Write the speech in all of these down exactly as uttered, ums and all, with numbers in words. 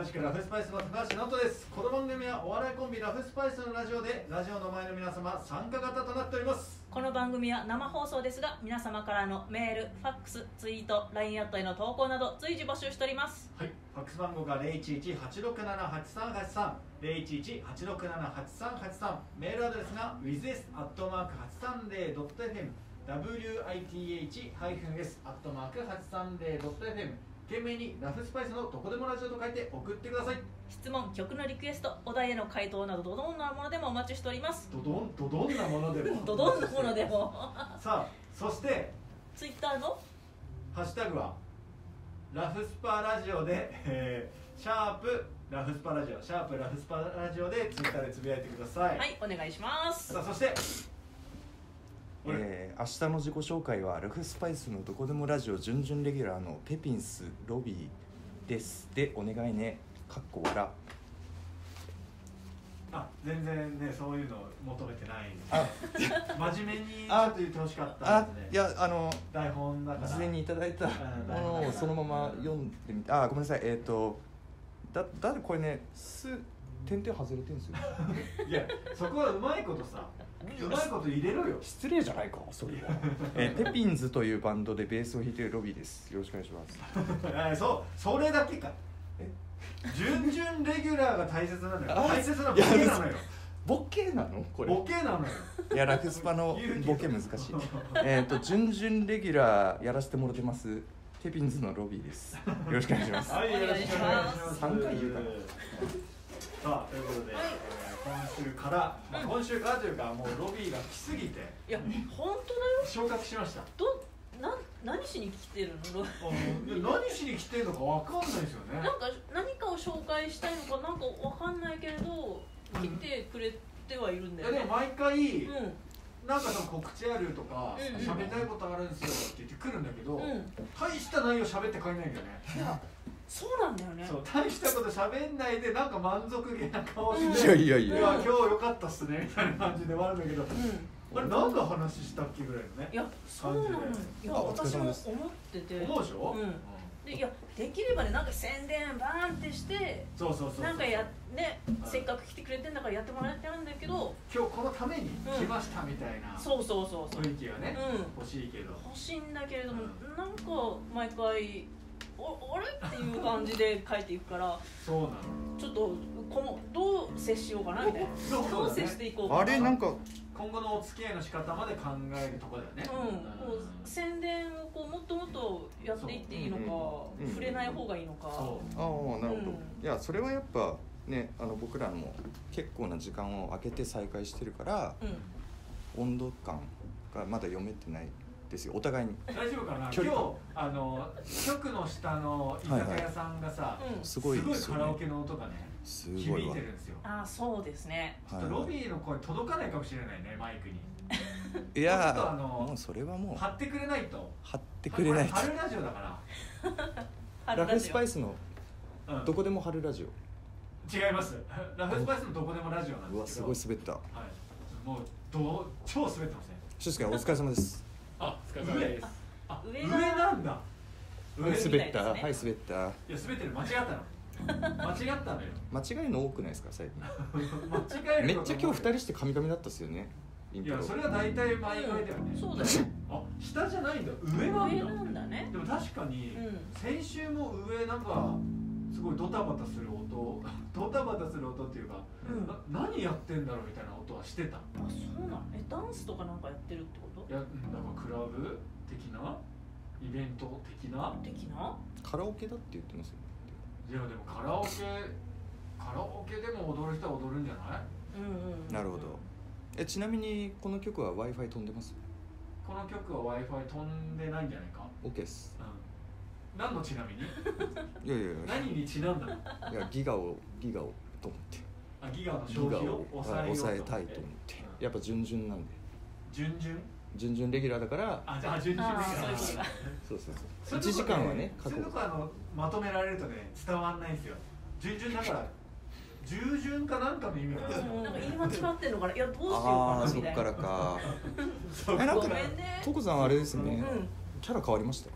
同じくラフスパイスの高橋直人です。この番組はお笑いコンビラフスパイスのラジオでラジオの前の皆様参加型となっております。 この番組は生放送ですが、皆様からのメール、ファックス、ツイート、ライン アットへの投稿など随時募集しております。 はい、ファックス番号が ゼロいちいち はちろくなな はちさんはちさん ゼロいちいち はちろくなな はちさんはちさん、メールアドレスが ウィズエス アットマーク はちさんぜろ ドット エフエム ダブリューアイティーエイチ ハイフン エス アットマーク はちさんぜろ ドット エフエム、懸命にラフスパイスのどこでもラジオと書いて送ってください。 質問、曲のリクエスト、お題への回答などどどんなものでもお待ちしております。 どどんどどんなものでもどどんなものでもさあ、そしてツイッターのハッシュタグはラフスパラジオで、えー、シャープラフスパラジオシャープラフスパラジオでツイッターでつぶやいてください。 はい、お願いします。 さあ、そしてえー、明日の自己紹介はラフスパイスのどこでもラジオ準々レギュラーのペピンスロビーですでお願いねかっこ笑。 あ、全然ね、そういうの求めてないんであ真面目にちょっと言ってほしかったあんですね。 いやあの台本だから事前にいただいたもうんのをそのまま読んでみて、あごめんなさい、えっ、ー、とだだってこれねす点々外れてるんですよいや、そこはうまいことさうまいこと入れろよ。 失礼じゃないかそれは、えー、ペピンズというバンドでベースを弾いているロビーです。よろしくお願いしますえそうそれだけか。 え準々レギュラーが大切なのよ。 あ大切なボケなのよ。 ボケなのこれボケなのよ。 いやラフスパのボケ難しいえっと準々レギュラーやらせてもらってますペピンズのロビーです。よろしくお願いしますはい、よろしくお願いします。 さんかい言うかな。 さあ、ということで、 はいえー、今週から、まあ、今週からというかもうロビーが来すぎていや、本当だよ。 昇格しました。 どな何しに来てるの？ あ何しに来てるのかわかんないですよね。 なんか何かを紹介したいのかなんかわかんないけれど来てくれてはいるんだよね。 いやでも毎回、 うんなんかその告知あるとかうんうん喋、りたいことあるんですよって言ってくるんだけど、 うん、 大した内容喋って帰んないんだよね。 いやそうなんだよね。 そう大したこと喋んないでなんか満足げな顔いして、 やいやいやいや今日良かったっすねみたいな感じで終わるんだけど、 うんあれ何の話したっけぐらいのね。 いやそうなの。いやあお疲れ私も様です思ってて。 思うでしょ。 うんでいやできればねなんか宣伝バーンってしてそうそうそうそう。 なんかやねうんせっかく来てくれてんだからやってもらいたいんだけど、 今日このために来ましたみたいなそうそうそうそう雰囲気がね、 うん欲しいけど。 欲しいんだけれども、 うんなんか毎回ああれっていう感じで書いていくからそうなの。 ちょっとこのどう接しようかなみたいなそうだねどう接していこうかな。 あれなんか今後のお付き合いの仕方まで考えるところだよね。 うん、こう宣伝をこうもっともっとやっていっていいのか、 うんうん触れない方がいいのか。 そうああなるほど、 うんいやそれはやっぱねあの僕らも結構な時間を空けて再開してるからうん温度感がまだ読めてないですよお互いに。 大丈夫かな。今距離感日あの局の下の居酒屋さんがさ、 うんすごいですよねカラオケの音がねすご響いわいてるんですよ。 ああそうですね。 ちょっとロビーの声届かないかもしれないね、マイクに。 いやちょっとあのもうそれはもう貼ってくれないと。 貼ってくれないと春ラジオだからラフスパイスのら。うんどこでも貼るラジオ。 違います。ラフスパイスのどこでもラジオなんうわですけど。 すごい滑った。 はい。もうどう超滑ってますね。 しゅすけお疲れ様です。 あ、お疲れ様です。あ、 上上がなんだ。上はいい滑った、 みたいですねはい滑った。 や滑ってる、間違ったの。間違ったのよ。 間違いの多くないですか最近。 間違えるめっちゃ今日二人人。 してカミカミだったっすよね。イントロいや、それは大体毎回だよね。 うんそうだよ。 あ、下じゃないんだ。上なんだ。 上なんだね。 でも確かに、 うん先週も上なんかすごいドタバタする音ドタバタする音っていうか、 うんな何やってんだろうみたいな音はしてた。 あそうなの。えダンスとかなんかやってるってこといや、うんなんかクラブ的なイベント的な。 的な。 カラオケだって言ってますよ。 いやでもカラオケカラオケでも踊る人は踊るんじゃない。 うんうん。 なるほど。えちなみにこの曲は Wi-Fi 飛んでます？ この曲は Wi-Fi 飛んでないんじゃないか。 OK です。 うん、何のちなみにいやいやいや何にちなんだの。 いやギガをギガをと思ってあ、ギガのギ消費をガをはい抑えようと抑えたいと思って、 うんやっぱ準々なんで順々。 準々レギュラーだからあ、じゃあ順々 あーでいいかそういうことか。 そうそうそそうういちじかんはねそういうとこあのまとめられるとね伝わんないんですよ。順々だから従順かなんかの意味がある。 うんなんか言い間違ってんのかな。いやどうしようかああなみたいな。 そっからかそうえなんかごめんねトコさんあれですね、 うんキャラ変わりましたよ。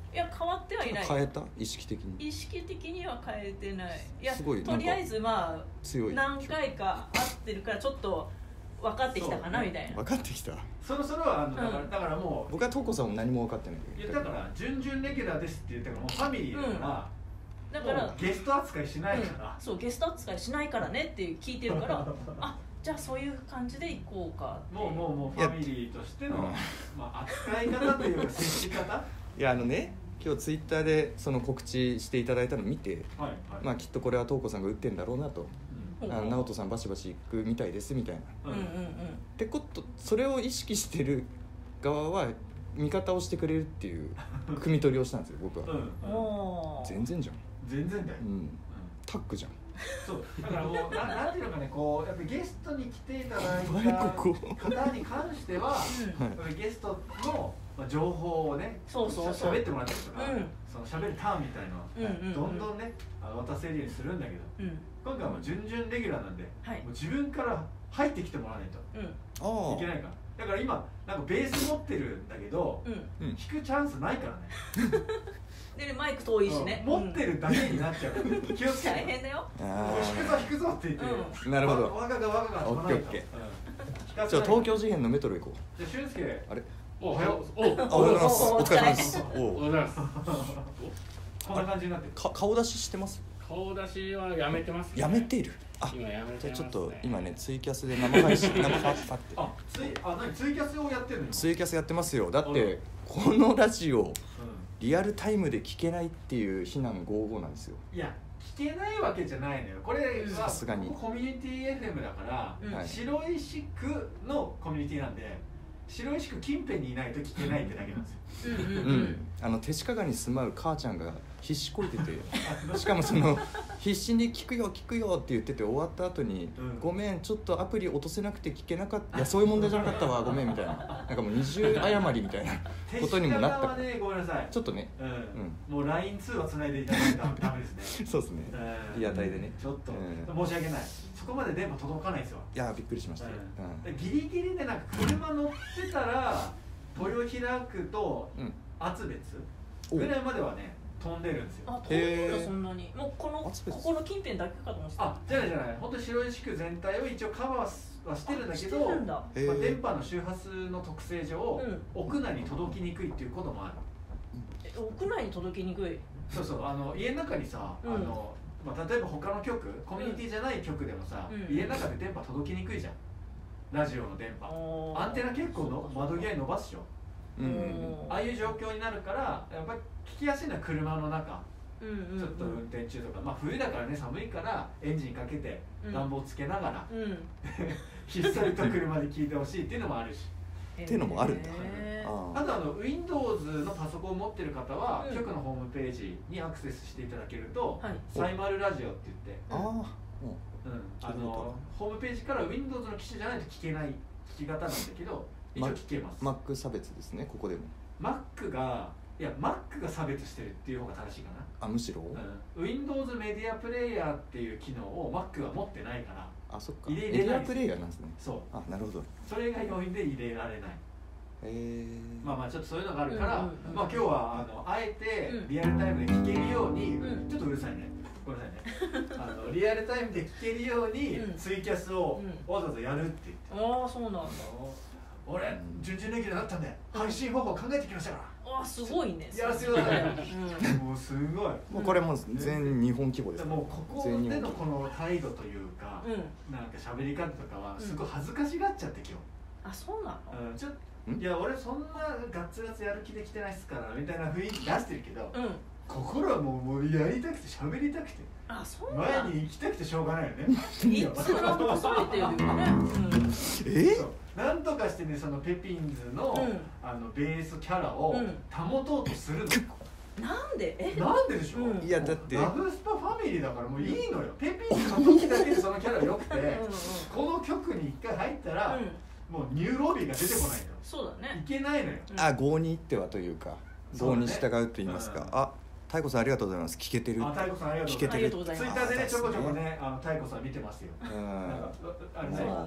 いや変わってはいない。 変えた意識的に意識的には変えてない。いやすごいとりあえずまあ強い何回か会ってるからちょっと分かってきたかなみたいな。 分かってきた。 そろそろはあのだから、 うんだからもう僕はトコさんも何も分かってないいやだから準々レギュラーですって言ったからもうファミリーだから、 だからもうゲスト扱いしないから、 うん、そうゲスト扱いしないからねって聞いてるからあじゃあそういう感じで行こうかって。 もうもうもうファミリーとしての、 うんまあ、扱い方というか接し方はいやあのね今日ツイッターでその告知していただいたのを見て、 いはい、 まあきっとこれはトウコさんが打ってんだろうなと、 うんあの直人さんバシバシ行くみたいですみたいな、 うんうんうんうんってことそれを意識してる側は味方をしてくれるっていう汲み取りをしたんですよ僕は、 うんうんおー全然じゃん、 全然だよ、 うん、 うんタッグじゃんそうだからもうななんていうのかねこうやっぱゲストに来ていただいお前たここ方に関してはうんはいやっぱりゲストのまあ情報をねそうそうそうしゃべってもらったりとか、 うんそのしゃべるターンみたいのは、 うんうんうんどんどんねあの渡せるようにするんだけどうん今回はもう準々レギュラーなんで、 はいもう自分から入ってきてもらわないとうんあいけないからだから今なんかベース持ってるんだけどうんうん弾くチャンスないからねでマイク遠いしね、 うん持ってるだけになっちゃうから気をつけて大変だよ。 あもう弾くぞ弾くぞって言って、 うなるほどわががわががオッケーオッケーーじゃあ東京事変のメトロ行こじゃあ俊介うあれおはようあおはようございますおお疲れ様ですおはようおございます。 こんな感じになってるか顔出ししてます顔出しはやめてます、ね。 やめているあ今やめてます、ね。 じゃあちょっと今ねツイキャスで生配信生パッパってあツイあ何ツイキャスをやってるの今ツイキャスやってますよだっあらてこのラジオうリアルタイムで聞けないっていう非難合々なんですよんいや聞けないわけじゃないのよこれはさすがにここコミュニティ エフエム だから、 うんはい白石区のコミュニティなんで白石区近辺にいないと聞けないってだけなんですようんうんううんんあの手近に住まう母ちゃんが必死こいててしかもその必死に聞くよ聞くよって言ってて終わった後に、 うんごめんちょっとアプリ落とせなくて聞けなかったいやそういう問題じゃなかったわごめんみたいななんかもう二重謝りみたいなことにもなった手下側はねごめんなさいちょっとねうん、もう ライン 通話つないでいただいたらダメですねそうですねうんリアタイでねちょっと、 うん申し訳ないそこまで電波届かないんですよ、 いやびっくりしましたよ、 うんギリギリでなんか車乗ってたら豊平区とうんうん厚別おぐらいまではね飛んでるんですよあ遠いんだへーそんなにもうこのあそうですここの近辺だけかと思ってた。 あじゃないじゃない本当に白石区全体を一応カバーはしてるんだけどあしてるんだへーまあ、電波の周波数の特性上、 うん屋内に届きにくいっていうこともあるえ屋内に届きにくい。 そうそうあの家の中にさ、 うんあのまあ、例えば他の局コミュニティじゃない局でもさ、 うん家の中で電波届きにくいじゃんラジオの電波おーアンテナ結構の窓際に伸ばすでしょうんうんおーああいう状況になるからやっぱり聞きやすいのは車の中うんうんうんちょっと運転中とか、まあ冬だからね寒いからエンジンかけてうん暖房つけながら、 うんひっそりと車で聞いてほしいっていうのもあるしっていうのもあるんだへーああとあの Windows のパソコンを持ってる方は、 うん局のホームページにアクセスしていただけると、 はいサイマルラジオって言って、 あああもうん、あ聞いてみのホームページから Windows の機種じゃないと聞けない聞き方なんだけど一応聞けます、 う Mac 差別ですねここでも Mac がいや Mac が差別してるっていう方が正しいかな、 あむしろ、 うん、Windows メディアプレイヤーっていう機能を Mac は持ってないからあそっか入れメ入れないディアプレイヤーなんですねそうあなるほどそれが要因で入れられないえー、 まあまあちょっとそういうのがあるから、 うんうんうんまあ今日はあのあえてうんリアルタイムで聞けるように、 うんちょっとうるさいねごめんなさいねあのリアルタイムで聞けるようにうんツイキャスをうんわざわざやるって言って、 ああそうなんだ。 俺準々レギュラーだったんで配信方法考えてきましたかあすごいね。 やらせてくださいうんらもうすごいもうこれもう全日本規模ですからもうここ全日本でのこの態度というか、 うんなんか喋り方とかはすごい恥ずかしがっちゃって今あそうなの。 日、うん、ちょっんといや俺そんなガッツガツやる気で来てないっすからみたいな雰囲気出してるけど、 うん。 心はもうもうやりたくて喋りたくてあそうなんだ。 前に行きたくてしょうがないよねいつなんとかされてるよね。 えそうなんとかしてねそのペピンズの,、 うんあのベースキャラをうん保とうとするの、 うん。なんでえ。 なんででしょう、 うんいやだってラブスパファミリーだからもういいのよ、ペピンズの時だけでそのキャラ良くて、 うんうんこの曲に一回入ったら、 うん。 もうニューロビーが出てこないのそうだねい。けないのよ、 うんあ合に行ってはというかそうだね合に従うと言いますか、 うんあ太鼓さんありがとうございます聞けてるあ、太鼓さんありがとうございます聞けてるありがとうございますツイッターでねちょこちょこねあの太鼓さん見てますよ、 うんなんかあれねそうなんだ。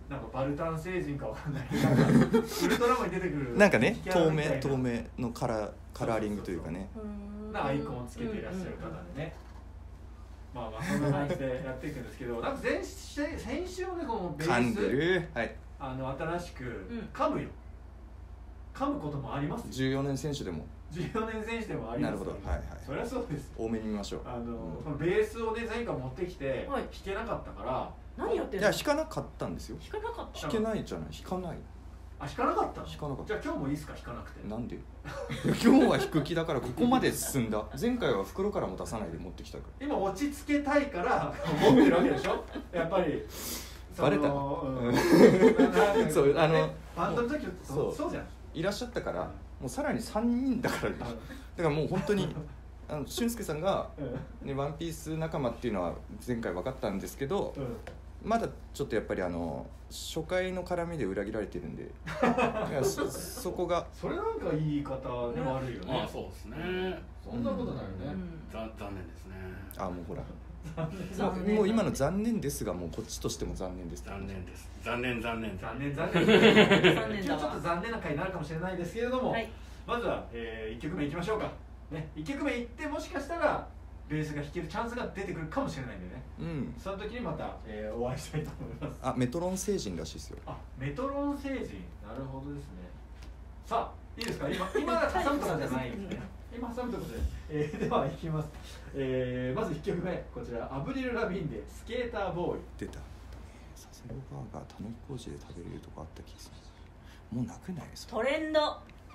なんかバルタン星人かわかんないけどなんかウルトラマンに出てくるなんかねキャラ透みたいな明透明のカラーカラーリングというかね。 なアイコンをつけていらっしゃる方でね、まあまあそんな感じでやっていくんですけど、なんか前先週もねこのベ噛んでースる。はい。 あの新しくん噛むよ、噛むこともありますよ。 じゅうよねん選手でもじゅうよねん選手でもありますよ。 なるほどはいはいそりゃそうです。 多めに見ましょう。 あの、 うんこのベースをね前回持ってきて、 はい弾けなかったから何やってんの？ いや弾かなかったんですよ。 弾かなかった。 弾けないじゃない。弾かない。 あ弾かなかったの？ 弾かなかったじゃあ今日もいいですか弾かなくて。 なんで今日は弾く気だからここまで進んだ。前回は袋からも出さないで持ってきたか今落ち着けたいから持ってるわけでしょやっぱりバレたそのうんうんなんかそうあのねバンドの時そそううそうじゃん。 らいらっしゃったからもうさらにさんにんだからだからもう本当にあの俊介さんが、 うんね、ワンピース仲間っていうのは前回分かったんですけどうんまだちょっとやっぱりあの初回の絡みで裏切られてるんでいや そ, そこがそれなんか言い方でもあるよね。 まあそうですね。 そんなことないよね。 残残念ですね。 あもうほら残念もう今の残念ですがもうこっちとしても残念です残念です。残念残念残念残念。 残念だわ今日ちょっと残念な回になるかもしれないですけれども、 はい。 まずは、えー、いっきょくめいきましょうか。ね、いっきょくめいってもしかしたらベースが弾けるチャンスが出てくるかもしれないんでね。 うんその時にまた、えー、お会いしたいと思います。 あメトロン星人らしいですよあ、メトロン星人、なるほどですね。さあ、いいですか。今今挟むとかじゃないんですね。今挟むとかで、えー、ではいきます。えー、まずいっきょくめこちらアブリル・ラビンでスケーターボーイ。 出た佐世保バーガーたぬき工事で食べれるとこあった気がするもうなくないそれトレンド。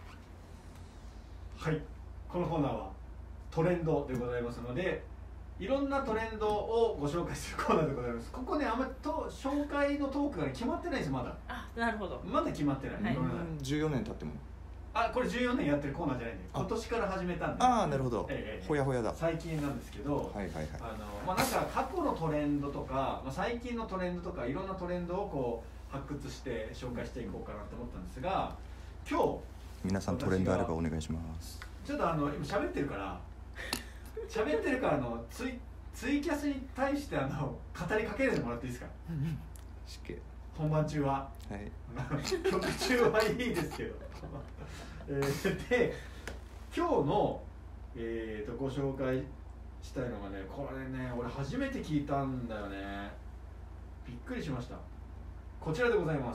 はい、このコーナーはトレンドでございますので、いろんなトレンドをご紹介するコーナーでございます。ここね、あんまりと紹介のトークが、ね、決まってないです。まだあ、なるほど。 まだ決まってない、 はいごめんなさい。 じゅうよねん経ってもあ、これじゅうよねんやってるコーナーじゃないんで、 あ今年から始めたんで。 ああなるほど、 ええええほやほやだ最近なんですけど、 はいはいはいあのまあなんか過去のトレンドとか、まあ、最近のトレンドとかいろんなトレンドをこう発掘して紹介していこうかなと思ったんですが、今日皆さんトレンドあればお願いしますちょっとあの今喋ってるから喋ってるからあのツイツイキャスに対してあの語りかけるでもらっていいですか。 しけ本番中ははい曲中はいいですけどえーで今日の、えー、とご紹介したいのがね、これね俺初めて聞いたんだよね。びっくりしました。こちらでございます。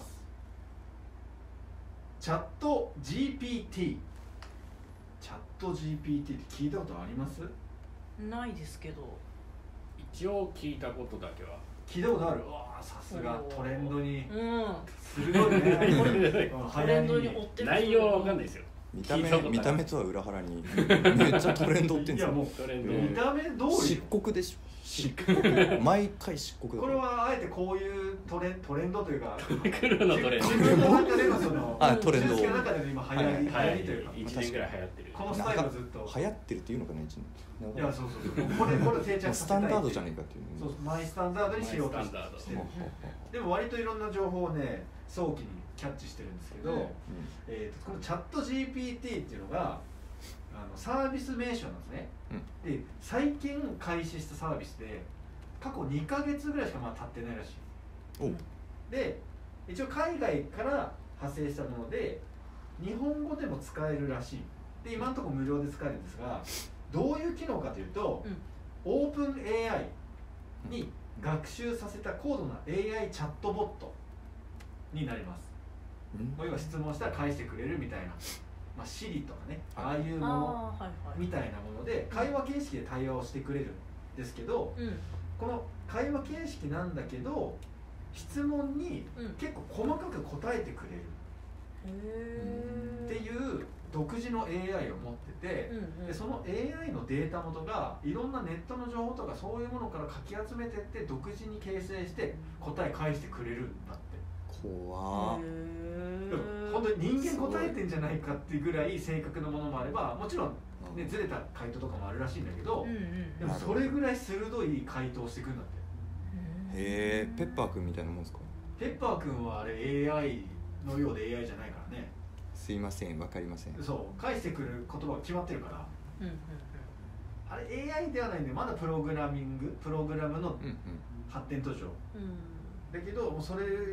チャット ジーピーティー チャット ジーピーティー って聞いたことあります？ ないですけど。 一応聞いたことだけは。 聞いたことある。うわーさすがトレンドにうん。 鋭いねトレンドに追ってる。 内容はわかんないですよ。 見た目聞いたことない見た目とは裏腹にめっちゃトレンドってんですよいやもうトレンド。 見た目通りよ漆黒でしょ漆黒毎回漆黒だこれはあえてこういうトレントレンドというか黒のトレンド。 自分の中でのそのあトレンド俊介の中での今流行り、流行りというか一年ぐらい流行ってる。 このスタイルをずっと流行ってるっていうのかな一年いやそうそうそうこれこれ定着させたいスタンダードじゃないかっていうねそうそうマイスタンダードにしようとマイスタンダードしてるほうほうほうでも割といろんな情報をね早期にキャッチしてるんですけど、 うんえー、とこのチャット ジーピーティー っていうのがあのサービス名称なんですね、で最近開始したサービスで過去にかげつぐらいしかまだ経ってないらしい。 おうで一応海外から派生したもので日本語でも使えるらしい。で今のところ無料で使えるんですが、どういう機能かというと、 うんオープン エーアイ に学習させた高度な エーアイ チャットボットになります。 うん要は質問したら返してくれるみたいな、まあ、Siri とかね、 はああいうものああ、はいはい。 みたいなもので会話形式で対話をしてくれるんですけど、 うん。 この会話形式なんだけど質問にうん。 結構細かく答えてくれるへえ。 っていう独自の エーアイ を持ってて、 うんうん。 でその エーアイ のデータ元がいろんなネットの情報とかそういうものからかき集めてって独自に形成して答え返してくれるんだって。 怖っでも本当に人間答えてんじゃないかっていうぐらい正確なものもあれば、もちろん、ね、ずれた回答とかもあるらしいんだけど、 うんうん。 でもそれぐらい鋭い回答をしてくるんだって。 へえペッパーくんみたいなもんですか。 ペッパー君はあれ エーアイ のようで エーアイ じゃないからね。 すいませんわかりませんそう返してくる言葉が決まってるから、 うんうんあれ エーアイ ではないんでまだプログラミングプログラムのうんうん発展途上うん。うん。 だけどもうそれ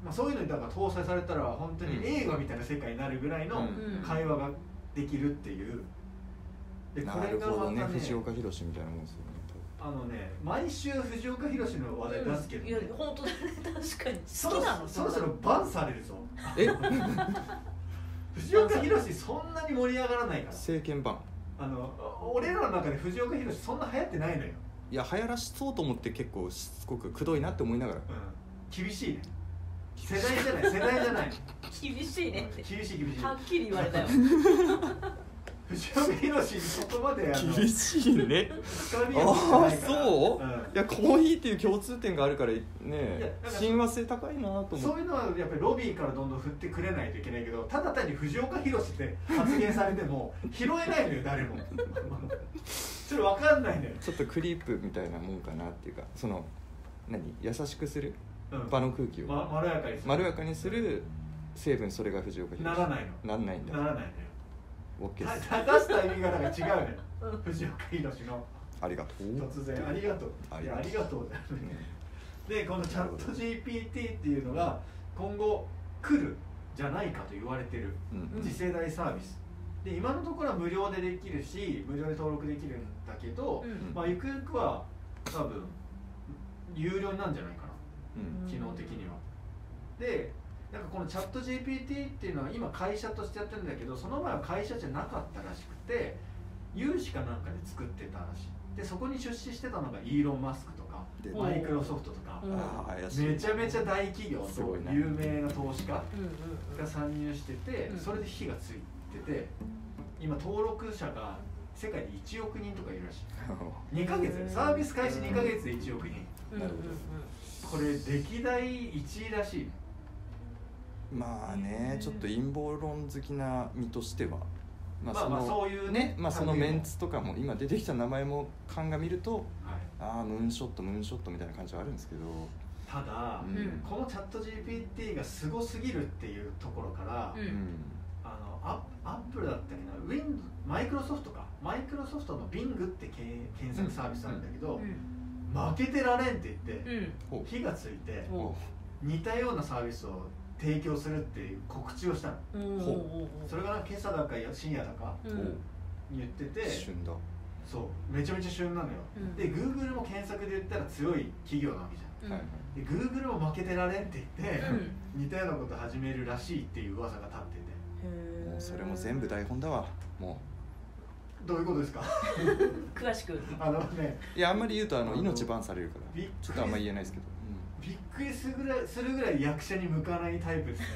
まあ、そういうのにだから搭載されたら本当に映画みたいな世界になるぐらいの会話ができるっていう。でこなるれがまたほどね、藤岡弘みたいなもんですよね。 あのね、毎週藤岡弘の話題出すけど、 いや本当だね、確かにそろ好きなの。 そろそろバンされるぞ。 え藤岡弘そんなに盛り上がらないから。 政権版。 あの俺らの中で藤岡弘そんな流行ってないのよ。 いや流行らしそうと思って結構しつこくくどいなって思いながら、 うん、厳しいね。世代じゃない世代じゃない。 厳しいねって厳しい厳しい。 はっきり言われたよ。 藤岡弘にそこまであの厳しいね。 深みああを持ってないからそう、 うん、 いやコーヒーっていう共通点があるからねいやなんか親和性高いなと思って。 そういうのはやっぱりロビーからどんどん振ってくれないといけないけど、ただ単に藤岡弘って発言されても拾えないのよ誰も。それ分かんないのよ。 ちょっとクリープみたいなもんかなっていうか、その何優しくするうん場の空気を、 ま、まろやかにするまろやかにする成分、それが藤岡弘。 ならないの。 なんないんだ。 ならないのよ。 オッケーです。 た出すタイミングがだから違うのよ。藤岡弘のありがとう。 突然ありがとう。いやありがとうだよね。 ねでこのチャット ジーピーティー っていうのが今後来るじゃないかと言われてるうん次世代サービスで、今のところは無料でできるし無料で登録できるんだけど、 うんまあゆくゆくは多分有料なんじゃないかな、 うん機能的には。でなんかこのチャット ジーピーティー っていうのは今会社としてやってるんだけど、その前は会社じゃなかったらしくて有志かなんかで作ってたらしい。でそこに出資してたのがイーロン・マスクとかでマイクロソフトとか、 うんああ怪しい。 めちゃめちゃ大企業とすごいな有名な投資家うんうんが参入してて、 うんそれで火がついてて、今登録者が世界でいちおくにんとかいるらしい。にかげつでサービス開始にかげつでいちおくにん。 うんなるほどこれ歴代いちいらしいね。 まあね、ちょっと陰謀論好きな身としては、ままあまあそういうね、まあそのメンツ、 ツとかも今出てきた名前も鑑みると、 はい、 ああムーンショットムーンショットみたいな感じはあるんですけど、 ただ、 うんこのチャット ジーピーティー がすごすぎるっていうところから、 うんうんあのアアップルだったっけな、ウィンマイクロソフトかマイクロソフトの Bing ってけ検索サービスあるんだけど、負けてられんって言って、 うんほう火がついてうんお似たようなサービスを提供するっていう告知をしたの。 うんほううんそれが今朝だか深夜だかうんおに言ってて、 旬だ。 そうめちゃめちゃ旬なのよ、 うんで Google も検索で言ったら強い企業なわけじゃん。 うんはいはい。 で Google も負けてられんって言って、 うん似たようなこと始めるらしいっていう噂が立ってて。 へーもうそれも全部台本だわ。もどういうことですか？ 詳しくあのね、 ういやあんまり言うとあのあの命バンされるからびっくりちょっとあんま言えないですけど、 びっくりするぐらいするぐらい役者に向かないタイプですね。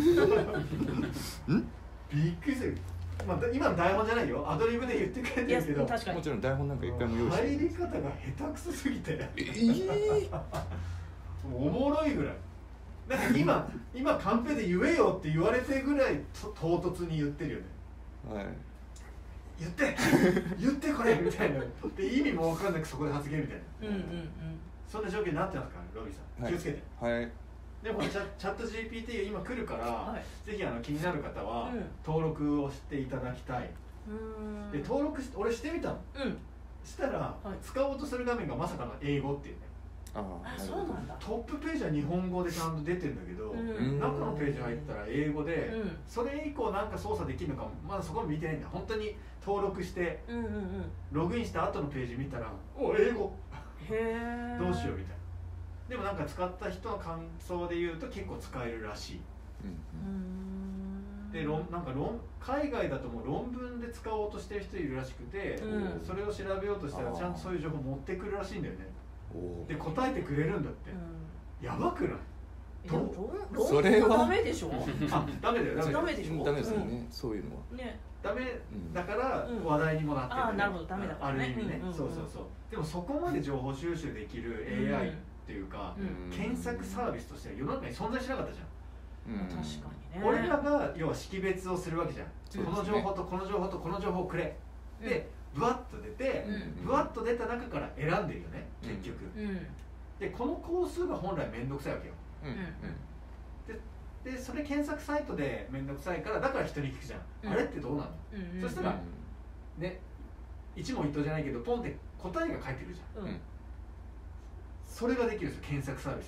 んびっくりする。まあ今の台本じゃないよ。アドリブで言ってくれいやてるけど、 確かにもちろん台本なんか一回も用意して入り方が下手くそすぎて、 えー、 おもろいぐらい。なんか今今カンペで言えよって言われてぐらいと唐突に言ってるよね。 はい言って言ってこれみたいな。で意味も分かんなくそこで発言みたいな。 うんうんそんな状況になってますからロビーさん、 はい気をつけて。 はいでもチャチャット ジーピーティー が今来るから、 はいぜひあの気になる方はうん登録をしていただきたい。 うんで登録し俺してみたの。 うんしたら、 はい使おうとする画面がまさかの英語っていうね。 あああなるほどそうなんだトップページは日本語でちゃんと出てるんだけど、 うん中のページ入ったら英語で、 うんそれ以降なんか操作できるのかもまだそこも見てないんだ。本当に登録してうんうんうんログインした後のページ見たらお英語へえどうしようみたいな。でもなんか使った人の感想で言うと結構使えるらしい。 うんうんで論なんか論海外だともう論文で使おうとしてる人いるらしくて、 うんそれを調べようとしたらちゃんとそういう情報持ってくるらしいんだよね。 おで答えてくれるんだって。 うんやばくない？ いや論それは論文ダメでしょあ、ダメだよダメだよダメでしょダメですよね、そういうのはねダメんだからうん話題にもなってる、 あーなるほどダメだからねある意味ね、 うんうんうんそうそうそう。でもそこまで情報収集できる エーアイっていうか、 うん検索サービスとしては世の中に存在しなかったじゃん。 うん確かにね俺らが要は識別をするわけじゃん、 そうですねこの情報とこの情報とこの情報をくれ、でブワッと出て、 うんブワッと出た中から選んでるよね結局、 うんうんでこの工数が本来めんどくさいわけよ。 うんうんでそれ検索サイトでめんどくさいからだから人に聞くじゃん、 うんあれってどうなの、 うんそしたらね一問一答じゃないけどポンって答えが返ってくるじゃん、 うんそれができるんですよ検索サービスで。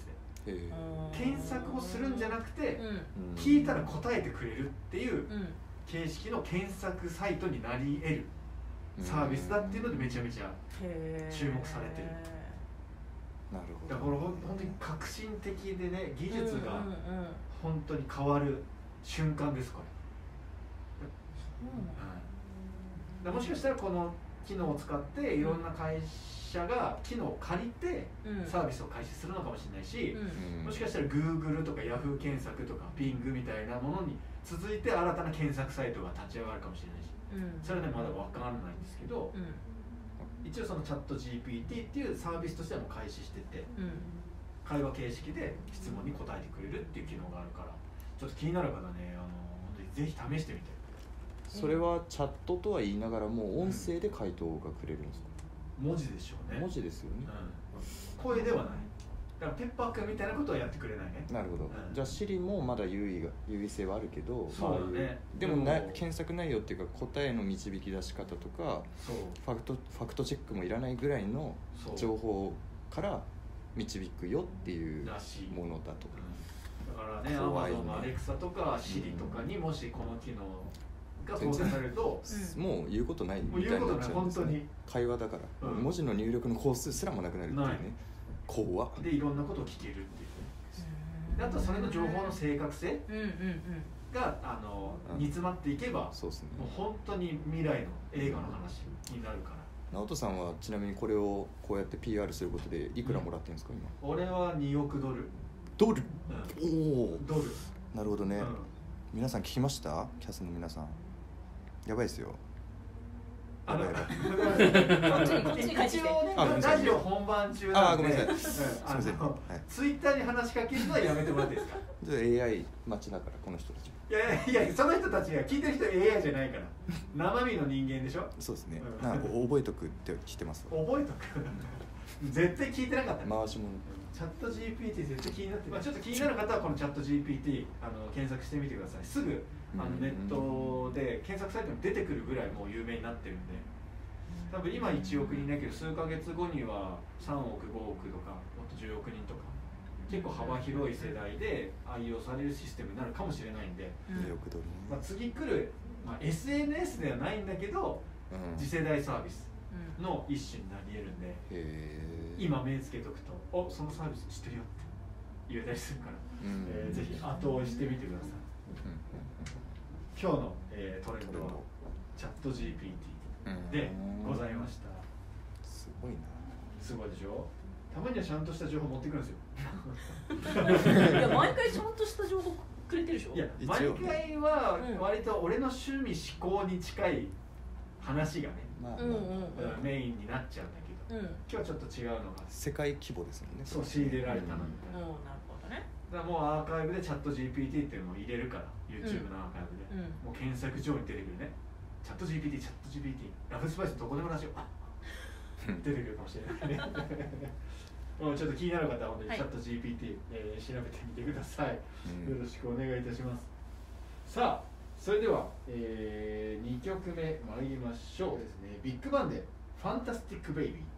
へー検索をするんじゃなくて、 うんうん聞いたら答えてくれるっていううん形式の検索サイトになり得るサービスだっていうのでめちゃめちゃへー注目されてる。 なるほど。 だからこれ本当に革新的でね、技術がうんうんうん本当に変わる瞬間ですこれ、 うんだからもしかしたらこの機能を使っていろんな会社が機能を借りてうんサービスを開始するのかもしれないし、 うんうんもしかしたら Google とか Yahoo 検索とか Bing みたいなものに続いて新たな検索サイトが立ち上がるかもしれないし、 うんそれはねまだ分からないんですけど、 うん一応そのチャット ジーピーティー っていうサービスとしてはもう開始してて、 うん会話形式で質問に答えてくれるっていう機能があるから、ちょっと気になる方ね、あの本当にぜひ試してみて。 それはチャットとは言いながらも音声で回答がくれるんですか？ 文字でしょうね。 文字ですよね。 うん、声ではない。だからペッパー君みたいなことはやってくれないね。 なるほど、 うんじゃあ Siri もまだ優位が優位性はあるけど、 そうだねまあでもなでも検索内容っていうか答えの導き出し方とかそうファクトファクトチェックもいらないぐらいのそう情報から導くよっていうらしい。 ものだと。 うん、だからね、 怖いね Amazon の Alexa とか Siri とかにもしこの機能が搭載されると、 うんもう言うことないもうみたいになっ言うことない、 ちゃうんですよね。 本当に。 会話だから、 うん文字の入力の工数すらもなくなるっていうね。 ない怖っ。 でいろんなことを聞けるっていうね。であとそれの情報の正確性うんうんうんがあのうん煮詰まっていけば、 そうですね。 もう本当に未来の映画の話になるから。 直人さんはちなみにこれをこうやって ピーアール することでいくらもらってるんですか今？ 俺はにおくドル。 ドル。 うん、 おお。 ドル。 なるほどね、 うん皆さん聞きました？キャスの皆さんやばいですよ。 あのやばいこっちにこっちに帰ってきて一応ね、 あごめんなさいラジオ本番中なんで、 あごめんなさいうんすいませんあのはいツイッターに話しかけるのはやめてもらっていいですか？ じゃあ エーアイ 待ちだからこの人たち。 いやいやいや、その人たちが聞いてる人 エーアイ じゃないから、生身の人間でしょ。 そうですね、 うんなんか覚えとくって聞いてます。 覚えとく。絶対聞いてなかったね。 回し物。 チャット ジーピーティー 絶対気になってる、まあ、ちょっと気になる方はこのチャット ジーピーティー あの検索してみてください。すぐあのうんネットで検索サイトに出てくるぐらいもう有名になってるんで、多分今いちおく人いないけど数ヶ月後にはさんおくごおくとかもっとじゅうおく人とか結構幅広い世代で愛用されるシステムになるかもしれないんで、 うんよくどりまあ、次来る、まあ、エスエヌエス ではないんだけどうん次世代サービスうんの一種になり得るんで、 へー今目つけとくと「おそのサービス知ってるよ」って言えたりするから、 うんえーぜひ後追いしてみてください。今日の、えートレンドはチャット ジーピーティー でございました。 すごいな。 すごいでしょ。たまにはちゃんとした情報持ってくるんですよ。 いや毎回ちゃんとした情報くれてるでしょ。 いや一毎応ね回はうん割と俺の趣味思考に近い話がね、 まあ、 うんうんうんうんメインになっちゃうんだけど、 うん今日はちょっと違うのが世界規模ですもんね。 そう仕入れられたのみたいな。 うんなるほどね。 だからもうアーカイブでチャット ジーピーティー っていうのを入れるから、YouTube のアーカイブで、 うんもう検索上に出てくるね。チャット ジーピーティー、チャット ジーピーティー、ラブスパイスどこでもラジオ、あ出てくるかもしれないね。もうちょっと気になる方は本当にはいチャット ジーピーティー、えー調べてみてください。 うんよろしくお願いいたします。さあ、それでは、えー、にきょくめ参りましょうですね。ビッグバンでファンタスティックベイビー。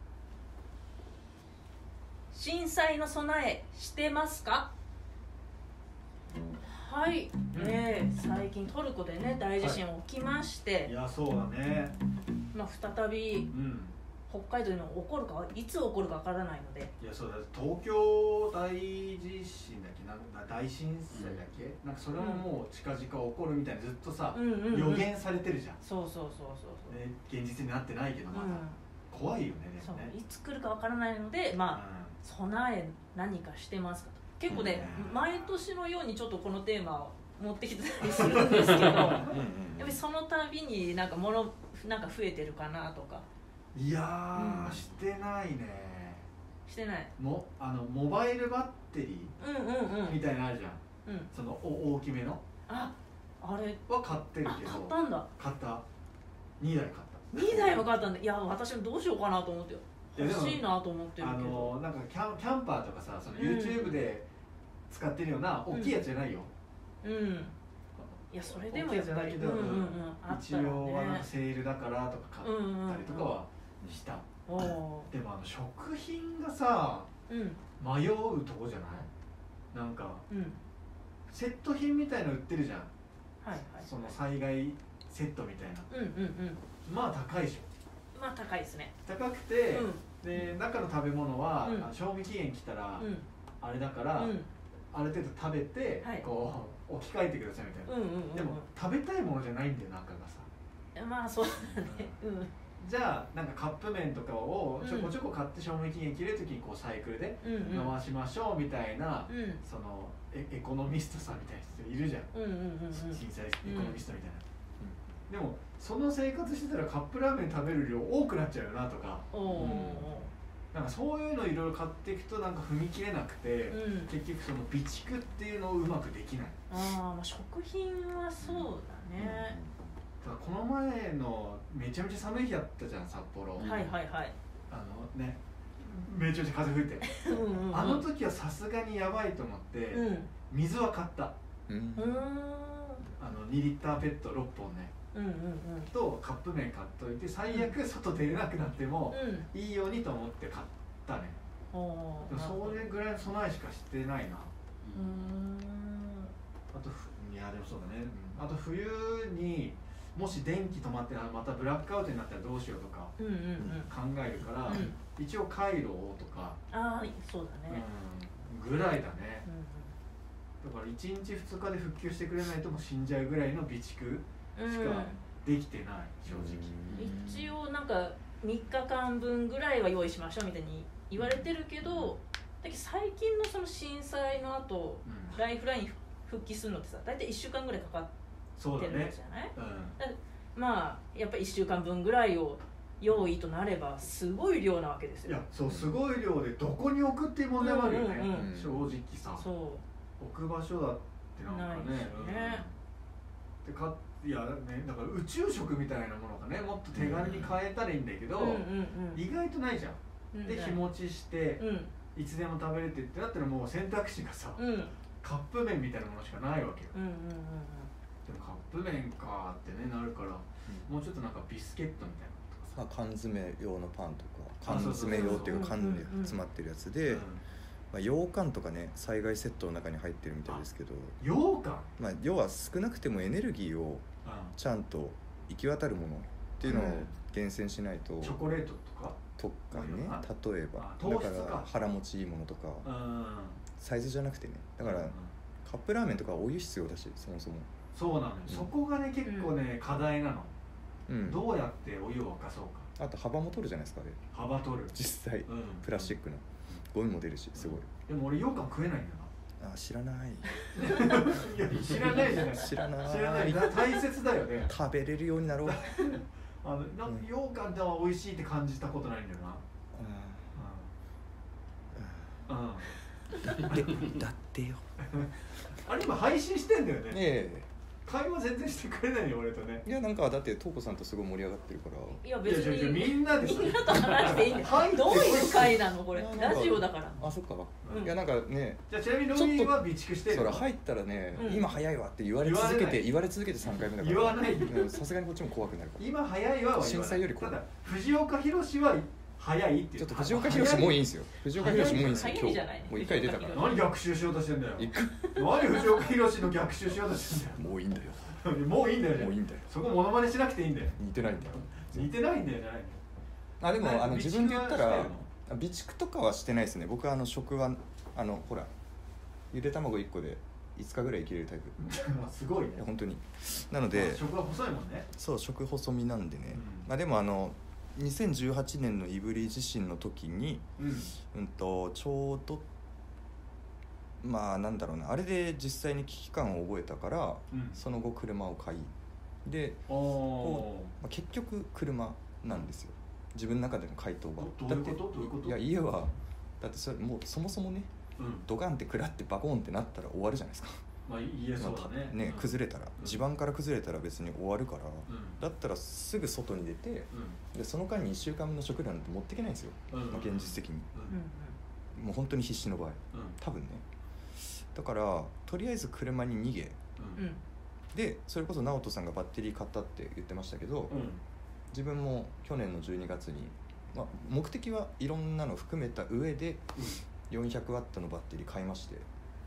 震災の備えしてますか？はい、 うんねえ最近トルコでね大地震起きまして、 いや、そうだね。 まあ再びうん。 北海道に起こるかいつ起こるかわからないので、 いや、そうだ。東京大地震だっけ、なんか大震災だっけ、なんかそれももう近々起こるみたいにずっとさ、 うんうんうん予言されてるじゃん。 そうそうそうそうそう、 ね、現実になってないけどまだ、 うん怖いよね。でそうもね。 いつ来るかわからないので、まあ備え何かしてますかと。結構ね、 うん毎年のようにちょっとこのテーマを持ってきてたりするんですけどやっうんうんぱりその度になんか物なんか増えてるかなとかうん、いやー、 うんしてないね。 してない。 もあのモバイルバッテリうんうんうんーみたいなのあるじゃん。 うん。 そのお大きめのあ、あれは買ってるあけど、 買ったんだ。 買ったにだい買った。 にだいも買ったんで、いや私もどうしようかなと思っていやでも欲しいなと思ってるあけど。 のなんかキャンキャンパーとかさ、そのうん YouTube で使ってるような大きいやつじゃないよ。 うん。いやそれでもやっぱり大きいやつじゃないけどうんうんうんあったら一応はなんかね。 セールだからとか買ったりとかはした。 おおでもあの食品がさー。うん。 迷うとこじゃない？ なんかうんセット品みたいの売ってるじゃん、 はいはい。 その災害セットみたいな。 うんうんうん。 まあ高いでしょ。 まあ高いですね。 高くて、 うんで中の食べ物は、 うんあ賞味期限来たら、 うんあれだから、 うんある程度食べて、 はいこう置き換えてくださいみたいな、 うんうんうんうん。 でも食べたいものじゃないんだよ中がさ。 まあそうだね。うんじゃあなんかカップ麺とかをちょこちょこ買って賞味期限切れる時にこうサイクルでうんうん。 回しましょうみたいな、 うんうんそのエエコノミストさんみたいな人いるじゃん、 うんうんうん。 震災エコノミストみたいな、でもその生活してたらカップラーメン食べる量多くなっちゃうよなとか、 おお。 なんかそういうのいろいろ買っていくとなんか踏み切れなくて、 うん。 結局その備蓄っていうのをうまくできない。 ああ、まあ食品はそうだね。 だからこの前のめちゃめちゃ寒い日だったじゃん札幌、 はいはいはい。 あのねめちゃめちゃ風吹いてうんうんうん。 あの時はさすがにやばいと思って、 うん。 水は買ったうんうーん。 あのにリッターペットろっぽんねうんうんうん。 とカップ麺買っといて最悪外出れなくなってもうん。 いいようにと思って買ったね。 おお。 でもそれぐらいの備えしかしてないな。 うーん。 あとふいやでもそうだね、うん、あと冬にもし電気止まってまたブラックアウトになったらどうしようとかうんうんうん。 考えるから、 うん一応カイロをとか、 ああ、そうだね。 うん、ぐらいだね。 うんだからいちにちふつかで復旧してくれないともう死んじゃうぐらいの備蓄うん。 しかできてない正直。 一応なんかみっかかんぶんぐらいは用意しましょうみたいに言われてるけど、だけど最近のその震災の後、 うんライフライン復帰するのってさ、大体いっしゅうかんぐらいかかってるそうだねじゃない？ うんまあやっぱりいっしゅうかんぶんぐらいを用意となればすごい量なわけですよ。 いやそうすごい量でどこに置くっていう問題もあるよね、 うんうんうん正直さそう置く場所だってなんかねないしねうん、でかいやねだから宇宙食みたいなものがねもっと手軽に買えたらいいんだけど、 うんうん意外とないじゃん、 うん。 で日持ちしてうんいつでも食べれてってなったらもう選択肢がさ、 うんうんカップ麺みたいなものしかないわけよ。 うんうんでもカップ麺かってねなるから、もうちょっとなんかビスケットみたいなのとかさ、 まあ、缶詰用のパンとかあ缶詰用っていうかそうそうそう缶で詰まってるやつで、まあ、羊羹とかね災害セットの中に入ってるみたいですけど、 羊羹、 まあ、要は少なくてもエネルギーをちゃんと行き渡るものっていうのを厳選しないと、 チョコレートとか、 とかねあ例えばあ糖だ質かから腹持ちいいものとかうんサイズじゃなくてねだからうんカップラーメンとかはお湯必要だしそもそも、 そうなのよ、 うんそこがね結構ね、課題なの、 うん、 どうやってお湯を沸かそうか、 あと幅も取るじゃないですかね幅取る、 実際うん、 プラスチックのゴミも出るしすごい、 でも俺羊羹食えないんだあ知らないないや知らないじゃない知らない知らないだ大切だよね食べれるようになろうあのなんか羊羹では美味しいって感じたことないんだよなうん、うんだってだってよあれ今配信してんだよね、 え会話全然してくれないよ俺とね。 えいやなんかだってトウコさんとすごい盛り上がってるからいや別いやいやいやにみんなでさみんなと話していいんだよ入ってどういう会なのこれいやなんかラジオだからあそっか、 うんいやなんかねじゃあちなみにロビーは備蓄してるのそら入ったらね、 うん今早いわって言われ続け言われないて言われ続けてさんかいめだから言わないうんさすがにこっちも怖くなるから今早いわは言わ震ない災より怖いただ藤岡弘は早いっていうちょっと藤岡弘もういいんですよ藤岡弘もういいんですよ早いじゃないもう一回出たから何逆襲しようとしてんだよ一回何藤岡弘の逆襲しようとしてんだよもういいんだよもういいんだよじゃんもういいんだよそこモノマネしなくていいんだよ似てないんだよ似てないんだよじゃないあでもあの自分で言ったら備蓄は備蓄とかはしてないですね僕はあの食はあのほらゆで卵いっこでいつかぐらい生きれるタイプまあすごいねいや本当になのまであ食は細いもんねそう食細身なんでね、 うんまあでもあのにせんじゅうはちねんの胆振地震の時にうんうんとちょうどまあなんだろうなあれで実際に危機感を覚えたからうんその後車を買いで、 おおまあ、結局車なんですよ自分の中での回答はどどういうことだってどういうこといや家はだってそれもうそもそもねうんドカンって食らってバコーンってなったら終わるじゃないですかまあ言えそうだねねうん崩れたら地盤から崩れたら別に終わるからうんだったらすぐ外に出てうんでその間にいっしゅうかんめの食料なんて持っていけないんですよ、 うんまあ、現実的にうんもう本当に必死の場合うん多分ねだからとりあえず車に逃げうんうんでそれこそ直人さんがバッテリー買ったって言ってましたけど、 うん自分も去年のじゅうにがつに、まあ、目的はいろんなの含めた上でよんひゃくワットのバッテリー買いまして